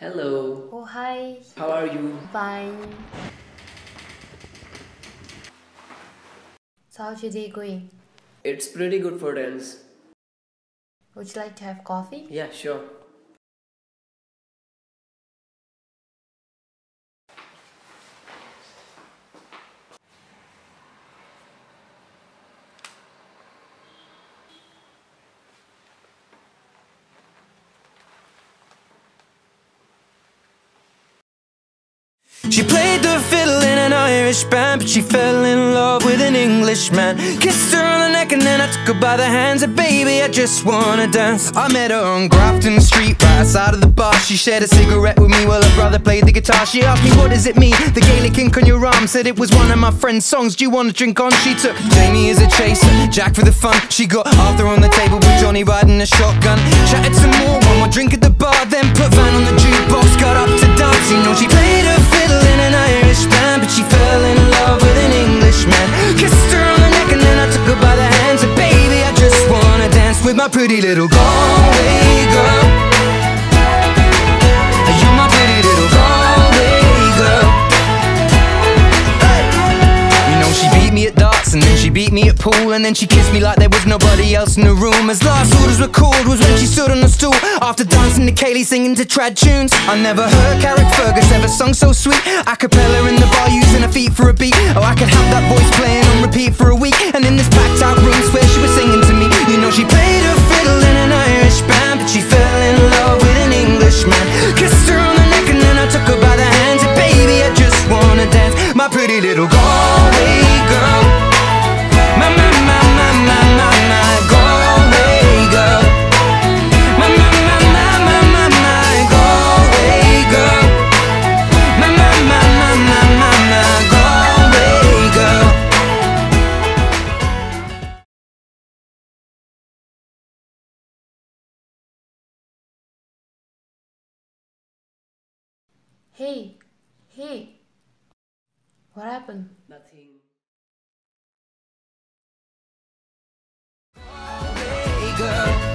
Hello. Oh, hi. How are you? Fine. So how's your day going? It's pretty good for dance. Would you like to have coffee? Yeah, sure. She played the fiddle in an Irish band, but she fell in love with an Englishman. Kissed her on the neck and then I took her by the hands. And baby, I just wanna dance. I met her on Grafton Street, right outside of the bar. She shared a cigarette with me while her brother played the guitar. She asked me, what does it mean? The Gaelic ink on your arm. Said it was one of my friend's songs. Do you want to drink on? She took Jamie as a chaser, Jack for the fun. She got Arthur on the table with Johnny riding a shotgun. Chatted some more, one more drink at the bar, then put Van on the jukebox. Got up to dance, you know she played her fiddle in an Irish band, but she fell in love with an Englishman. Kissed her on the neck and then I took her by the hands. And baby, I just wanna dance with my pretty little Galway girl. You're my pretty little Galway girl. Hey. You know she beat me at darts and then she beat me at pool, and then she kissed me like there was nobody else in the room. As last orders were called was when she stood on the stool, after dancing to Kaylee singing to trad tunes. I never heard Carrick Fergus ever sung so sweet. A cappella in the bar using her feet for a beat. Oh, I could have that voice playing on repeat for a week. And in this packed out room swear she was singing to me. You know she played her fiddle in an Irish band, but she fell in love with an Englishman. Kissed her on the neck and then I took her by the hands. And baby, I just wanna dance, my pretty little Galway girl. My Galway girl. My Galway girl. My Galway girl. Hey. What happened? Nothing. Galway girl.